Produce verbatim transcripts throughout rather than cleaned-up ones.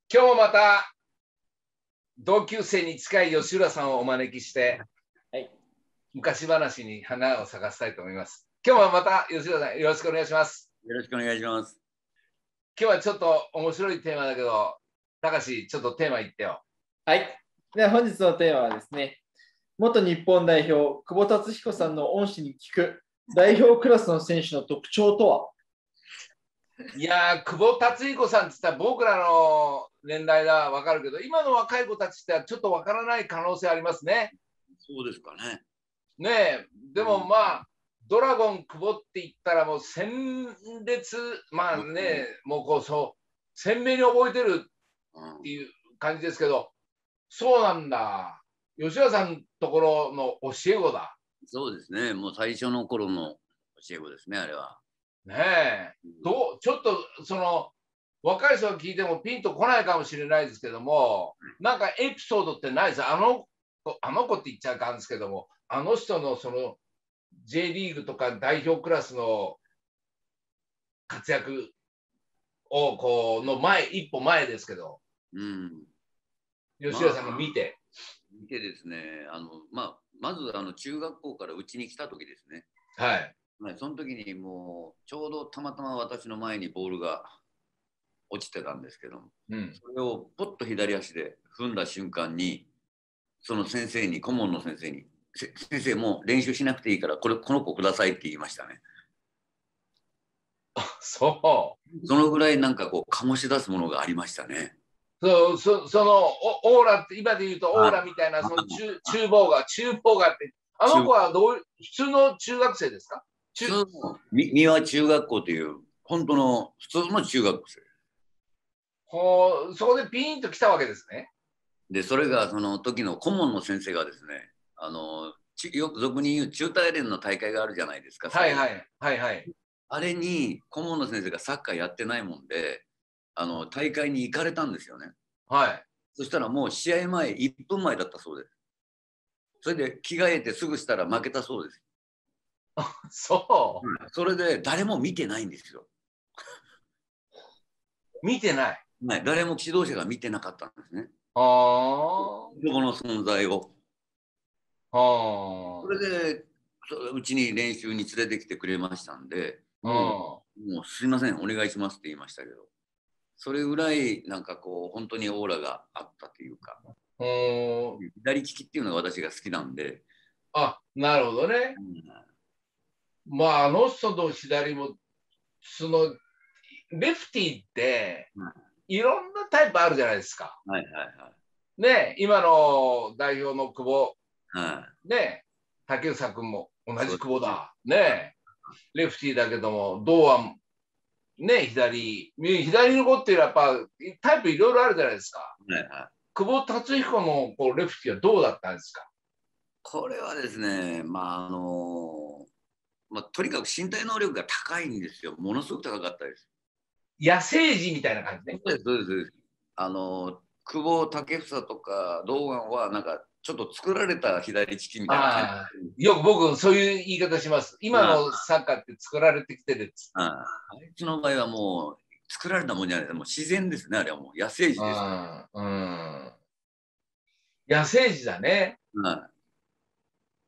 今日もまた同級生に近い吉浦さんをお招きして、はい、昔話に花を咲かせたいと思います。今日はまた吉浦さんよろしくお願いします。 よろしくお願いします。 今日はちょっと面白いテーマだけど、高橋ちょっとテーマ言ってよ。 はい。では本日のテーマはですね、元日本代表久保達彦さんの恩師に聞く代表クラスの選手の特徴とは。 いやー、久保達彦さんって言ったら僕らの年代だ分かるけど、今の若い子たちってちょっと分からない可能性ありますね。 そうですかね。 ねえ、でもまあ、うん、ドラゴン久保って言ったらもう鮮烈、まあね、うん、もうこうそう鮮明に覚えてるっていう感じですけど、そうなんだ。吉田さんのところの教え子だ。 そうですね。もう最初の頃の教え子ですね、あれは。 ねえ、どうちょっとその若い人が聞いてもピンとこないかもしれないですけども、なんかエピソードってないです。あの子、あの子って言っちゃうかんですけども、あの人のその J リーグとか代表クラスの活躍をこうの前、一歩前ですけど、うん、吉田さんが見て。 まあ、見てですね、あのまあ、まずあの中学校からうちに来た時ですね。 はい。 はい、その時にもうちょうどたまたま私の前にボールが落ちてたんですけども、うん、それをポッと左足で踏んだ瞬間にその先生に顧問の先生に先生もう練習しなくていいからこれこの子くださいって言いましたね。 あ、そう。 そのぐらいなんかこう醸し出すものがありましたね。 そうそそのオーラって今で言うとオーラみたいなその中厨房が厨房がってあの子はどう普通の中学生ですか？ 普通の三輪中学校という本当の普通の中学生。 ほう、そこでピーンと来たわけですね。 でそれがその時の顧問の先生がですね、あのよく俗に言う中大連の大会があるじゃないですか。 はいはいはいはい。 あれに顧問の先生がサッカーやってないもんで、あの大会に行かれたんですよね。 はい。 そしたらもう試合前いっぷんまえだったそうです。それで着替えてすぐしたら負けたそうです。 あ、そう、 うん。それで誰も見てないんですよ。 見てない。 はい、誰も指導者が見てなかったんですね。 ああ。この存在を。 ああ。 それでうちに練習に連れてきてくれましたんで、もう、もうすいませんお願いしますって言いましたけど、それぐらいなんかこう本当にオーラがあったというか、左利きっていうのが私が好きなんで。 あ、なるほどね。うん、まああの人の左もそのレフティーって、うん、いろんなタイプあるじゃないですか。 はいはいはい。 ね、今の代表の久保、 はい、 ね、竹内君も同じ久保だ。ね、レフティーだけども、堂安、ね、左、左の子っていうのはやっぱタイプいろいろあるじゃないですか。 はいはい、 久保達彦のこうレフティーはどうだったんですか？ これはですね、まああのまあ、とにかく身体能力が高いんですよ。ものすごく高かったです。 野生児みたいな感じね。 そうです、そうです。あの久保建英とか堂安はなんかちょっと作られた左利きみたいな感じ。よく僕そういう言い方します。今のサッカーって作られてきてるっつって。 あいつの場合はもう作られたもんじゃないです。もう自然ですね。あれはもう野生児です。 うん。野生児だね。 はい、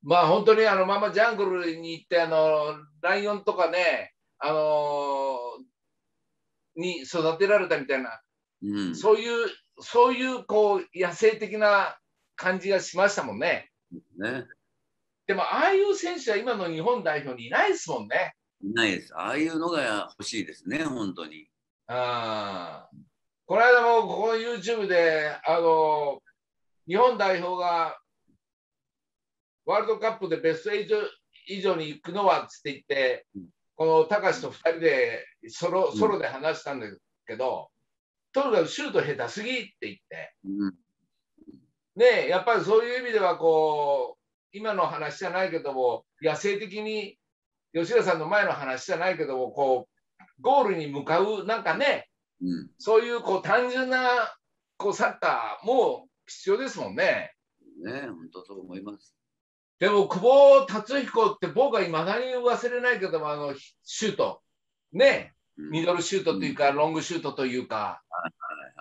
まあ本当にあのままジャングルに行ってあのライオンとかね、あのー、に育てられたみたいな、うん、そういうそういうこう野生的な感じがしましたもんね。 ね。 でもああいう選手は今の日本代表にいないですもんね。 いないです。ああいうのが欲しいですね、本当に。 ああ。この間もここ YouTube であの日本代表がワールドカップでベストはち以上に行くのはつって言って、この高橋とふたりでソロ、ソロで話したんだけど、とにかくシュート下手すぎって言って、うん、ねえ、やっぱりそういう意味ではこう、今の話じゃないけども、野生的に吉田さんの前の話じゃないけども、こうゴールに向かうなんかね、うん、そういうこう単純なこうサッカーも必要ですもんね。 ねえ、本当そう思います。 でも久保達彦って僕はいまだに忘れないけども、あのシュートね、ミドルシュートというか、うん、ロングシュートというか、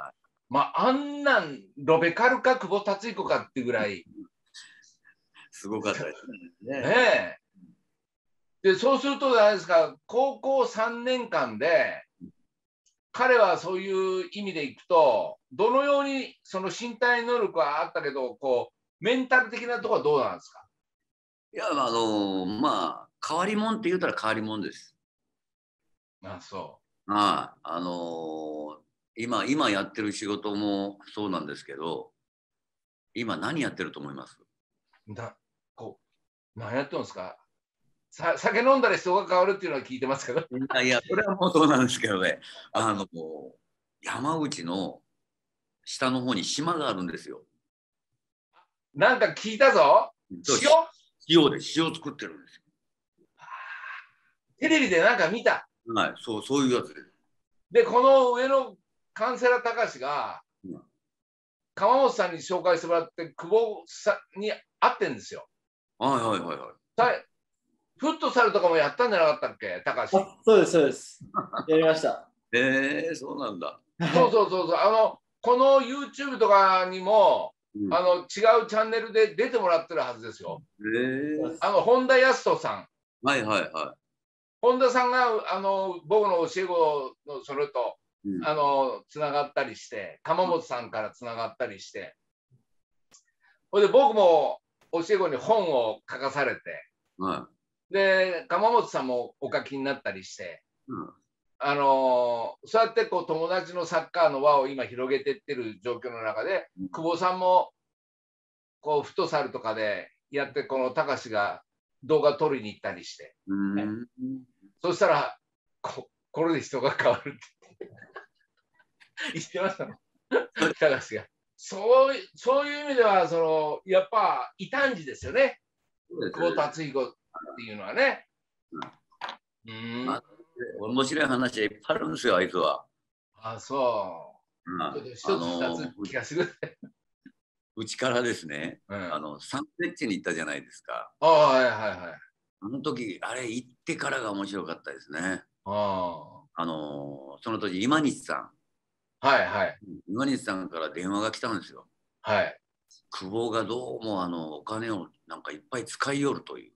まあ、あんなんロベカルか久保達彦かっていうぐらいすごかったですね。 ねえ。で、そうすると、あれですか、高校さんねんかんで、彼はそういう意味でいくと、どのようにその身体能力はあったけど、こう、メンタル的なところはどうなんですか？ いや、あの、まあ、変わり者って言うたら変わり者です。 あ、そはい、あの今、今やってる仕事もそうなんですけど、今何やってると思います？ だこう何やってるんですか？さ酒飲んだら人が変わるっていうのは聞いてますけど。 いやいや、それはもうそうなんですけどね、あの、山口の下の方に島があるんですよ。 なんか聞いたぞ。塩塩で塩作ってるんですよ。 テレビでなんか見た。 はい、そう、そういうやつです。 で、この上のカンセラ隆が、うん、川本さんに紹介してもらって、久保さんに会ってんですよ。 はいはいはいはい。 フットサルとかもやったんじゃなかったっけ、隆？ そうです、そうです。やりました。 えー、そうなんだ。 そうそうそうそう。あの、この YouTube とかにも、うん、あの違うチャンネルで出てもらってるはずですよ。 えー、 あの本田康人さん。 はいはいはい。 本田さんがあの僕の教え子のそれと、うん、あのつながったりして、鎌本さんからつながったりして、ほいで僕も教え子に本を書かされて、はい、で鎌本さんもお書きになったりして、うん、あのそうやってこう友達のサッカーの輪を今広げていってる状況の中で、うん、久保さんもこうフットサルとかでやって、この隆が動画撮りに行ったりして、うん、そしたらここれで人が変わるって言ってましたもん、隆が。そういうそういう意味ではそのやっぱ異端児ですよね、久保達彦っていうのはね。 うん、まあ、面白い話はいっぱいあるんですよ、あいつは。 あ、そう。うん、ちょっと一つ二つ聞かせてください。 うちからですね、うん、あのサンフレッチェに行ったじゃないですか。 あ、はいはいはい。 あの時、あれ行ってからが面白かったですね。ああのその時、今西さん。 はいはい。 今西さんから電話が来たんですよ。 はい。 久保がどうもあのお金をなんかいっぱい使いよるという。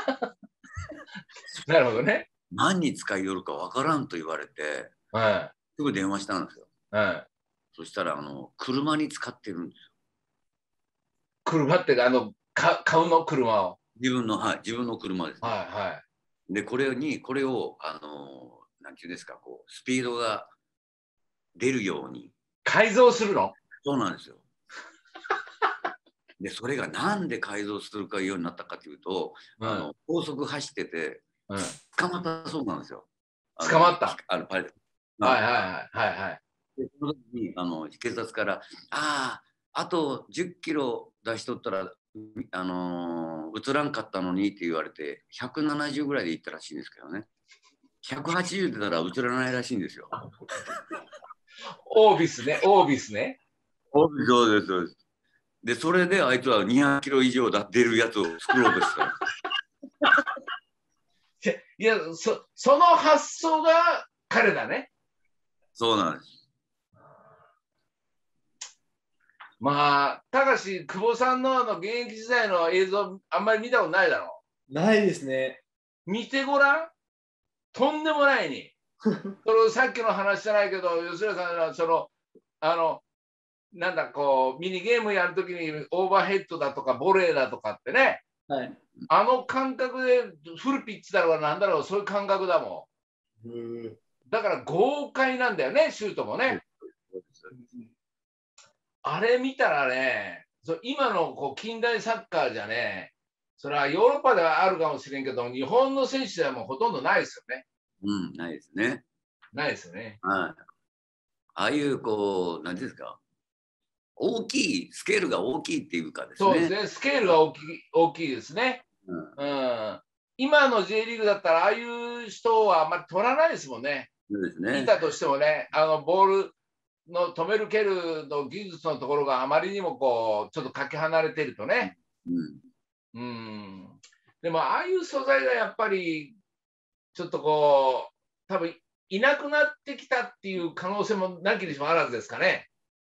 なるほどね。 何に使いよるかわからんと言われて、はい、すぐ電話したんですよ。はい、そしたらあの車に使ってるんですよ。 車ってあのか買うの車を。 自分の、はい、自分の車ですね。 はいはい。 で、これに、これを、あの、なんていうんですか、こう、スピードが出るように。 改造するの？ そうなんですよ。で、それがなんで改造するかようになったかというと、うん、あの高速走ってて、うん、捕まったそうなんですよ。 捕まった。 あのパレはいはいはいはいはい。 で、その時にあの警察から、ああ、あとじゅっキロ出しとったら、あのー、映らんかったのにって言われて、ひゃくななじゅうぐらいで行ったらしいんですけどね。ひゃくはちじゅう出たら映らないらしいんですよ。 オービスね、オービスね。 そうです、そうです。で、それであいつはにひゃくキロ以上出るやつを作ろうとした。 いや、そ、その発想が彼だね。 そうなんです。 まあ、たかし、久保さんのあの現役時代の映像、あんまり見たことないだろう。ないですね。 見てごらん。とんでもないに。そのさっきの話じゃないけど、吉田さんはその、あの、なんだ、こう、ミニゲームやるときにオーバーヘッドだとか、ボレーだとかってね、はい、あの感覚でフルピッチだろうがなんだろう、そういう感覚だもん。うん、だから豪快なんだよね、シュートもね。あれ見たらね、今のこう近代サッカーじゃね、それはヨーロッパではあるかもしれんけど、日本の選手ではもうほとんどないですよね。 うん、ないですね。 ないですよね。 はい。ああいうこう、なんていうんですか、大きい、スケールが大きいっていうかですね。 そうですね、スケールが大きい、大きいですね。うん、うん、今の J リーグだったら、ああいう人はあんまり取らないですもんね。 そうですね。 見たとしてもね、あのボールの止める蹴るの技術のところがあまりにもこうちょっとかけ離れてるとね。うん。うん、でもああいう素材がやっぱりちょっとこう多分いなくなってきたっていう可能性もなきにしもあらずですかね。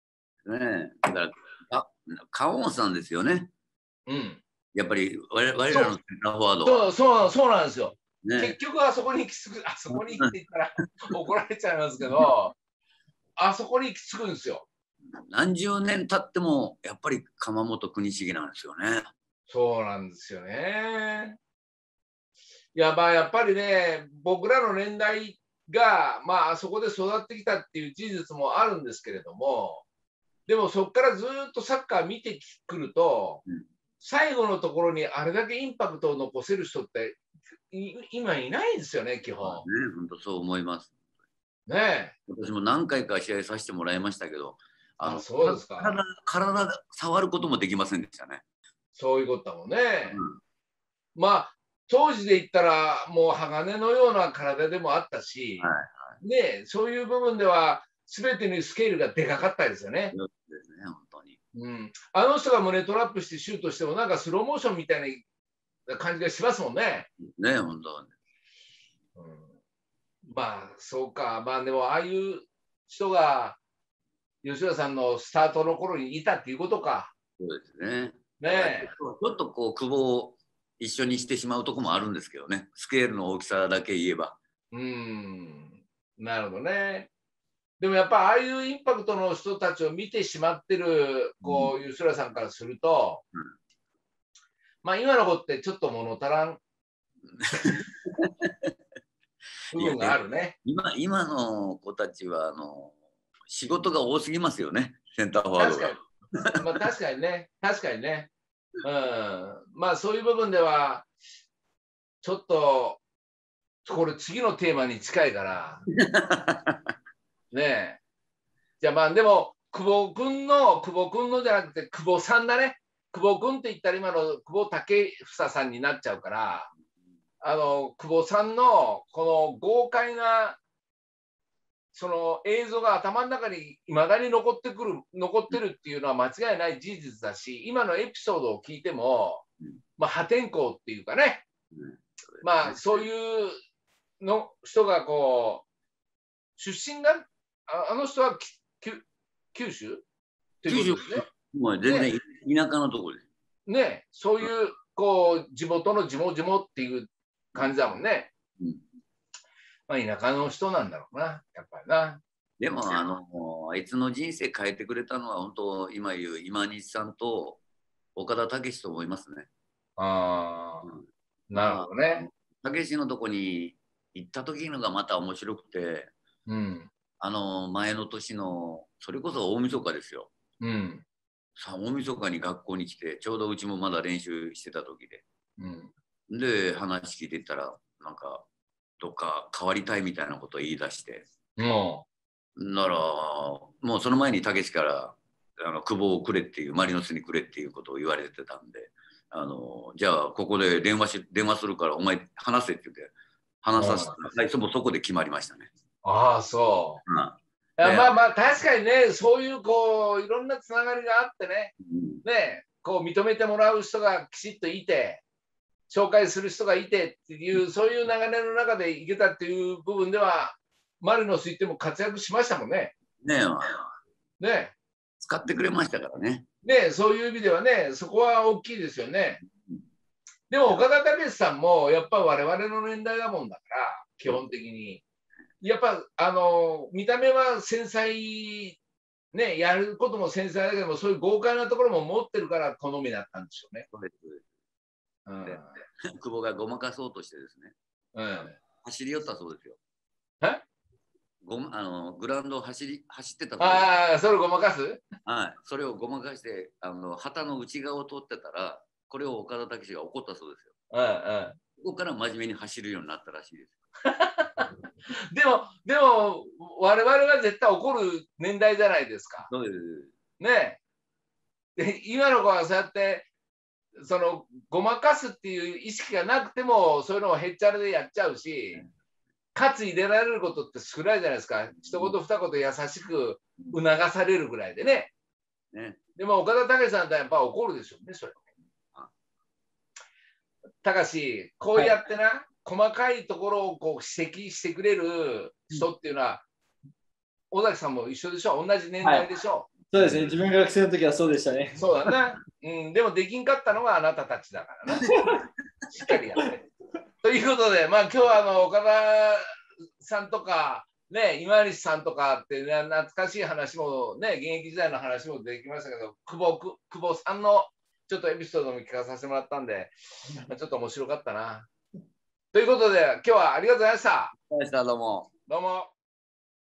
ねだからあカオンさんですよね。 うん。 やっぱり我々らのセンターフォワードは。そうそうそうなんですよ。ね、結局あそこに行き着く、あそこに行ってたら怒られちゃいますけど、あそこに行き着くんですよ。 何十年経ってもやっぱり鎌本国重なんですよね。 そうなんですよね。いやまあやっぱりね、僕らの年代がまああそこで育ってきたっていう事実もあるんですけれども、でもそこからずっとサッカー見てくると、うん、最後のところにあれだけインパクトを残せる人って今いないですよね、基本。 ね、本当そう思います。 ね、 私も何回か試合させてもらいましたけど、 あのあそうですか体、体が触ることもできませんでしたね。 そういうことだもんね。うん、まあ当時で言ったらもう鋼のような体でもあったし、はいはい、ね、そういう部分では全てのスケールがでかかったですよね。 そうですね、本当に。 うん、あの人が胸トラップしてシュートしてもなんかスローモーションみたいな感じがしますもんね。 ね、本当に。 うん、まあそうか、まあでもああいう人が吉田さんのスタートの頃にいたっていうことか。 そうですね。 ね、 ちょっとこう久保を一緒にしてしまうとこもあるんですけどね、スケールの大きさだけ言えば。 うん、なるほどね。でもやっぱああいうインパクトの人たちを見てしまってるこう、うん、吉田さんからすると、うん、まあ今の子ってちょっと物足らん部分があるね。 今, 今の子たちはあの仕事が多すぎますよね、センターフォワードが。 確かに、まあ、確かにね、確かにね、うん、まあそういう部分ではちょっとこれ次のテーマに近いからねえ、じゃあまあでも久保君の久保君のじゃなくて久保さんだね。久保君って言ったら今の久保建英さんになっちゃうから、あの久保さんのこの豪快なその映像が頭の中にいまだに残ってくる残ってるっていうのは間違いない事実だし、今のエピソードを聞いても、まあ、破天荒っていうかね、まあそういうの人がこう出身が あ, あの人は九州っていうことですね。 もう全然田舎のところです。 ね、そういうこう地元の地元地元っていう感じだもんね。うん、まあ田舎の人なんだろうな、やっぱりな。 でもあのあいつの人生変えてくれたのは本当今言う今西さんと岡田武史と思いますね。 ああ、うん、なるほどね。 武史のとこに行った時のがまた面白くて、うん、あの前の年のそれこそ大晦日ですよ。うん、さあ大晦日に学校に来てちょうどうちもまだ練習してた時で、うん、で話聞いてたらなんかどっか変わりたいみたいなことを言い出して、もうならもうその前に武史からあの久保をくれっていうマリノスにくれっていうことを言われてたんで、あのじゃあここで電話し電話するからお前話せって言って話させて最初もそこで決まりましたね。 ああそう。うん、いやまあまあ確かにね、そういうこういろんなつながりがあってね、うん、ねこう認めてもらう人がきちっといて紹介する人がいてっていうそういう流れの中でいけたっていう部分ではマリノス行っても活躍しましたもんね。 ねえ。ね使ってくれましたからね。 ねそういう意味ではねそこは大きいですよね。でも岡田武史さんもやっぱ我々の年代だもんだから基本的にやっぱあの見た目は繊細ねやることも繊細だけどもそういう豪快なところも持ってるから好みだったんでしょうね。 うん、久保がごまかそうとしてですね、うん、走り寄ったそうですよ。 えごあのグラウンドを走り走ってたそうです。ああそれをごまかす。 はいそれをごまかしてあの旗の内側を通ってたらこれを岡田武史が怒ったそうですよ。うんうん、ここから真面目に走るようになったらしいです。 でも、でも、我々は絶対怒る年代じゃないですか。 そうです。 ねえ。で、今の子はそうやって、その、ごまかすっていう意識がなくても、そういうのをへっちゃらでやっちゃうし、かつ入れられることって少ないじゃないですか。一言二言優しく促されるぐらいでね。ねでも、岡田武史さんってやっぱ怒るでしょうね、それ。たかし、こうやってな、はい、細かいところをこう指摘してくれる人っていうのは、うん、尾崎さんも一緒でしょ、同じ年代でしょ。 そうですね、自分が学生の時はそうでしたね。 そうだな。うん、でもできんかったのはあなたたちだからな。しっかりやって。ということで、まあ今日はあの岡田さんとか、ね、今西さんとかって、ね、懐かしい話もね、現役時代の話もできましたけど、久保く久保さんのちょっとエピソードも聞かさせてもらったんで、まあ、ちょっと面白かったな。ということで、今日はありがとうございました。 どうも。 どうも。